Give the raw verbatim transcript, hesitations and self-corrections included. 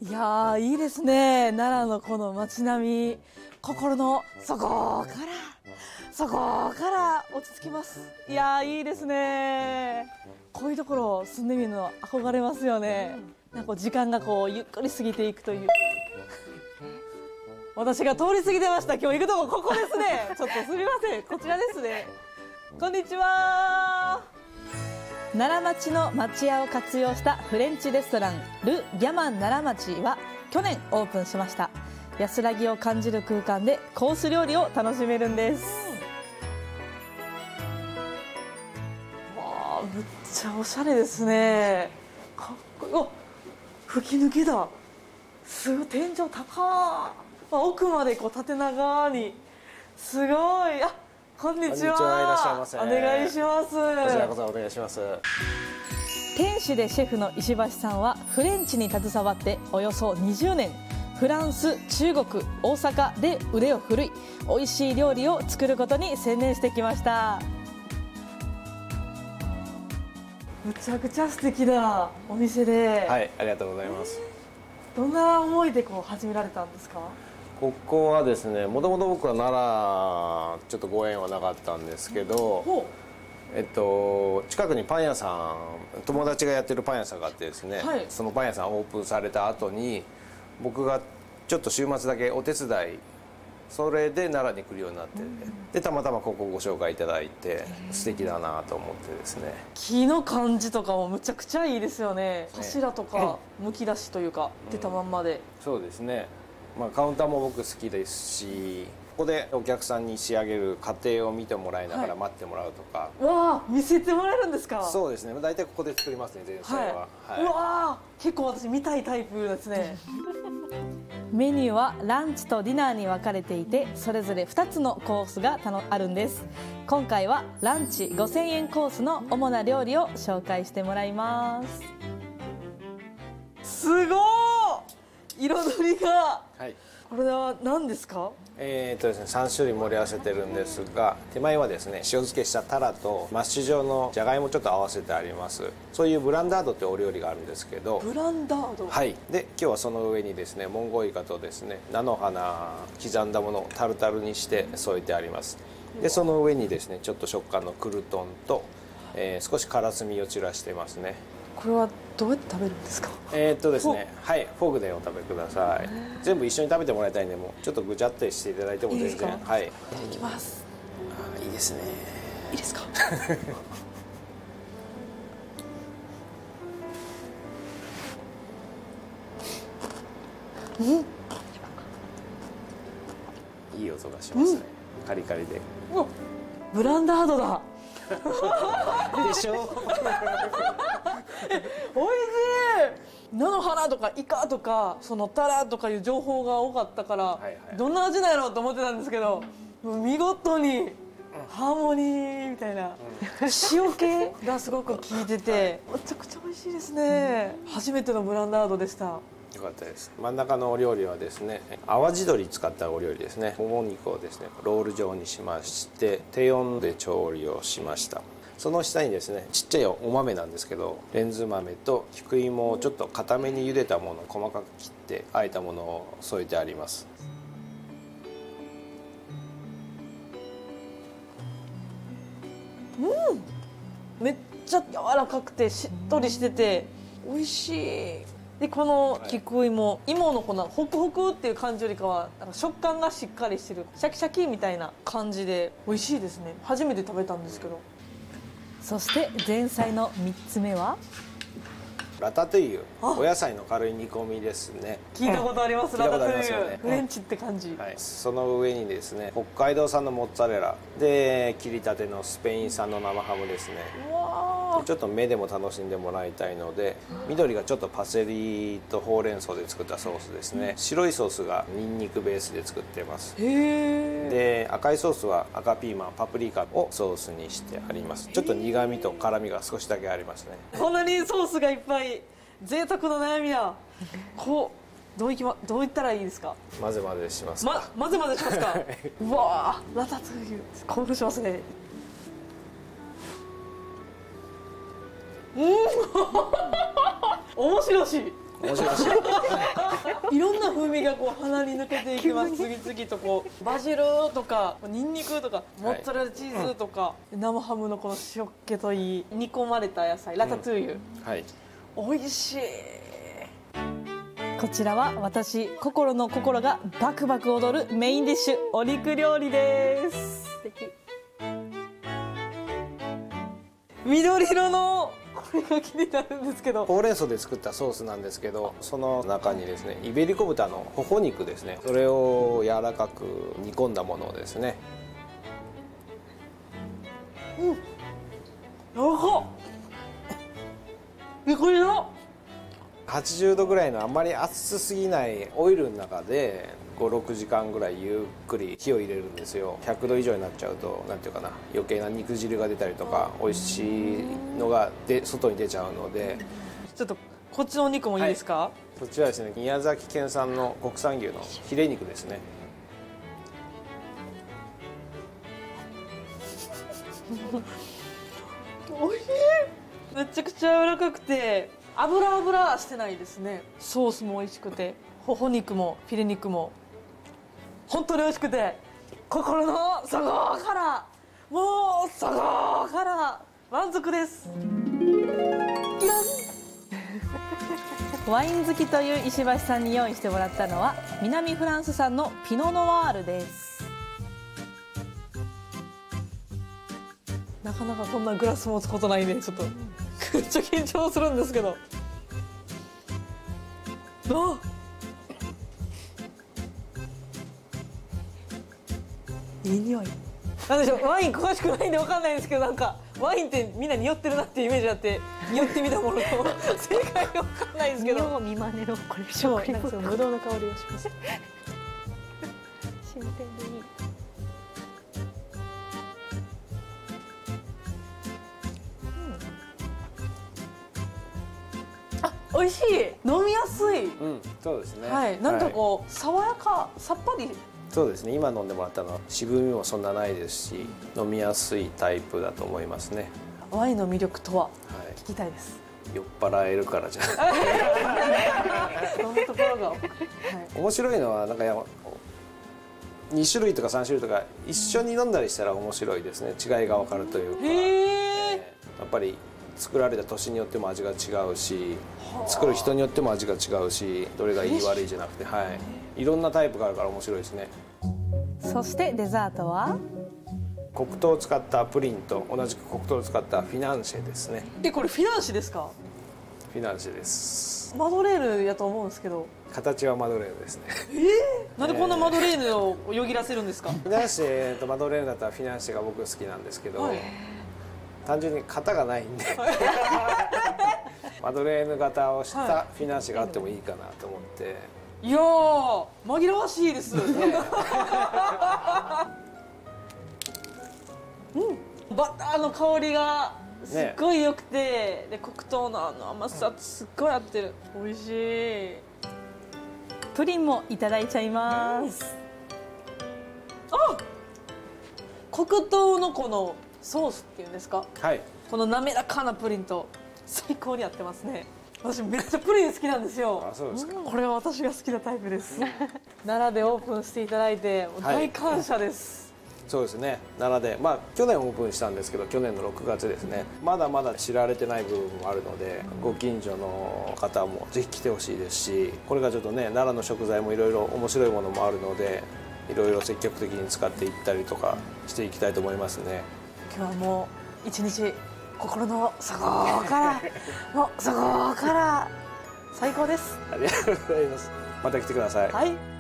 いやー、いいですね。奈良のこの街並み、心の底からそこから落ち着きます。いやー、いいですね。こういうところ住んでみるの憧れますよね。なんかこう時間がこうゆっくり過ぎていくという。私が通り過ぎてました。今日行くとこここですね。ちょっとすみません、こちらですね。こんにちは。奈良町の町屋を活用したフレンチレストランル・ギャマン奈良町は去年オープンしました。安らぎを感じる空間でコース料理を楽しめるんです。わあ、めっちゃおしゃれですね。かっこいい。お、吹き抜けだ。すごい、天井高い。奥までこう縦長にすごい。あ、こんにちは。 こんにちは、いらっしゃいませ。 お願いします。 こちらこそお願いします。 店主でシェフの石橋さんはフレンチに携わっておよそにじゅうねん、フランス、中国、大阪で腕を振るい、美味しい料理を作ることに専念してきました。むちゃくちゃ素敵なお店で、 はい、ありがとうございます。 どんな思いでこう始められたんですか？ ここはですね、もともと僕は奈良ちょっとご縁はなかったんですけど、えっと、近くにパン屋さん、友達がやってるパン屋さんがあってですね、はい、そのパン屋さんオープンされた後に僕がちょっと週末だけお手伝い、それで奈良に来るようになって、うん、でたまたまここをご紹介いただいて素敵だなと思ってですね。 木の感じとかもむちゃくちゃいいですよね。柱とかむき出しというか、うん、出たまんまで。 そうですね。まあ、カウンターも僕好きですし、ここでお客さんに仕上げる過程を見てもらいながら待ってもらうとか、 はい、わあ、見せてもらえるんですか？ そうですね、大体ここで作りますね、前菜は、はいはい、 うわあ、結構私見たいタイプですね。メニューはランチとディナーに分かれていて、それぞれふたつのコースがあるんです。今回はランチごせんえんコースの主な料理を紹介してもらいます。すごい、彩りが、はい、これは何ですか？ えーっとですね、さん種類盛り合わせてるんですが、手前はですね、塩漬けしたタラとマッシュ状のじゃがいもちょっと合わせてあります。そういうブランダードってお料理があるんですけど、 ブランダード、 はい。で今日はその上にですね、モンゴウイカとですね、菜の花刻んだものをタルタルにして添えてあります。でその上にですね、ちょっと食感のクルトンと、えー、少しからすみを散らしてますね。 これはどうやって食べるんですか？ えーっとですね、はい、フォークでお食べください。全部一緒に食べてもらいたいんで、もうちょっとぐちゃってしていただいても全然。いいですか？はい。いただきます。 あ、いいですね。 いいですか？うん、 いい音がしますね。うん、カリカリで。 お、ブランダードだ。 でしょ。 おいしい。菜の花とかイカとかそのタラとかいう情報が多かったから、はいはい、どんな味なんやろうと思ってたんですけど、見事にハーモニーみたいな、うん、塩気がすごく効いてて、めちゃくちゃ美味しいですね。うん、初めてのブランダードでした。 よかったです。真ん中のお料理はですね、淡路鶏使ったお料理ですね。もも肉をですね、ロール状にしまして低温で調理をしました。その下にですね、ちっちゃいお豆なんですけど、レンズ豆と菊芋をちょっと固めに茹でたものを細かく切ってあえたものを添えてあります。 うん、めっちゃ柔らかくてしっとりしてて美味しい。でこの菊芋、芋のこのホクホクっていう感じよりかはなんか食感がしっかりしてる、シャキシャキみたいな感じで美味しいですね。初めて食べたんですけど。そして前菜のみっつめはラタトゥイユ、お野菜の軽い煮込みですね。 聞いたことあります、うん、ラタトゥイユ、ね、フレンチって感じ、 はい、その上にですね、北海道産のモッツァレラで切りたてのスペイン産の生ハムですね。うわ、ちょっと目でも楽しんでもらいたいので、緑がちょっとパセリとほうれん草で作ったソースですね。白いソースがニンニクベースで作ってます。へー。で赤いソースは赤ピーマン、パプリカをソースにしてあります。ちょっと苦みと辛みが少しだけありますね。 こんなにソースがいっぱい、贅沢の悩みだ。こうどういきまどういったらいいですか？ 混ぜ混ぜしますか。 ま混ぜ混ぜしますか。うわー、ラタトゥイユ興奮しますね。うん。面白し。 面白いしいろんな風味がこう鼻に抜けていきます。次々とこうバジルとかニンニクとかモッツァレラチーズとか、はい、生ハムのこの塩っ気といい煮込まれた野菜ラタトゥーユ、うん、はい、美味しい。こちらは私心の心がバクバク踊るメインディッシュお肉料理です。素敵。緑色のこれが気になるんですけど、 ほうれん草で作ったソースなんですけど、その中にですねイベリコ豚のほほ肉ですね、それを柔らかく煮込んだものですね。 うん、柔らかっ。え、これだ。 はちじゅうどぐらいのあんまり熱すぎないオイルの中でごろくじかんぐらいゆっくり火を入れるんですよ。ひゃくど以上になっちゃうとなんていうかな、余計な肉汁が出たりとか美味しいのがで外に出ちゃうので。 ちょっとこっちのお肉もいいですか？はい、 そっちはですね宮崎県産の国産牛のヒレ肉ですね。 おいしい。めちゃくちゃ柔らかくて油油してないですね。ソースも美味しくてほほ肉もフィレ肉も本当に美味しくて、心の底からもう底から満足です。ワイン好きという石橋さんに用意してもらったのは南フランス産のピノノワールです。なかなかこんなグラス持つことないんでちょっとめっちゃ緊張するんですけど。あ、いい匂い。なんでしょう、ワイン詳しくないんで分かんないんですけど、なんかワインってみんな匂ってるなっていうイメージあって匂ってみたものの正解が分かんないんですけど。 匂を見まねのこれそうなんかそのブドウの香りがします。 新鮮でいい。 美味しい。飲みやすい。 うん、そうですね。 はい、なんかこう、はい、爽やか、さっぱり。 そうですね。今飲んでもらったのは渋みもそんなないですし、飲みやすいタイプだと思いますね。 ワインの魅力とは聞きたいです。 酔っ払えるからじゃない。 そんなところが、はい、 面白いのはなんかやに種類とかさん種類とか一緒に飲んだりしたら面白いですね。違いが分かるというか。へー、やっぱり。作られた年によっても味が違うし、作る人によっても味が違うし、どれがいい悪いじゃなくて、はい、いろんなタイプがあるから面白いですね。 そしてデザートは黒糖を使ったプリンと同じく黒糖を使ったフィナンシェですね。 え、これフィナンシェですか？ フィナンシェです。 マドレーヌやと思うんですけど、 形はマドレーヌですね。 えー、なんでこんなマドレーヌをよぎらせるんですか？ フィナンシェとマドレーヌだったらフィナンシェが僕好きなんですけど、はい、単純に型がないんでマドレーヌ型をしたフィナンシェがあってもいいかなと思って、はい、 いやー紛らわしいですね。うん、バターの香りがすっごい良くて、ね、で黒糖のあの甘さすっごい合ってる。美味しい。プリンもいただいちゃいます。あ、黒糖のこのソースっていうんですか、 はい、 この滑らかなプリンと最高に合ってますね。私めっちゃプリン好きなんですよ。 あ、そうですか。 これは私が好きなタイプです。奈良でオープンしていただいて大感謝です、 はい、そうですね。奈良で、まあ去年オープンしたんですけど、去年のろくがつですね。まだまだ知られてない部分もあるので、ご近所の方もぜひ来てほしいですし、これがちょっとね奈良の食材もいろいろ面白いものもあるので、いろいろ積極的に使っていったりとかしていきたいと思いますね。 今日はもう一日心の底からもう底から最高です。 ありがとうございます。また来てください。 はい。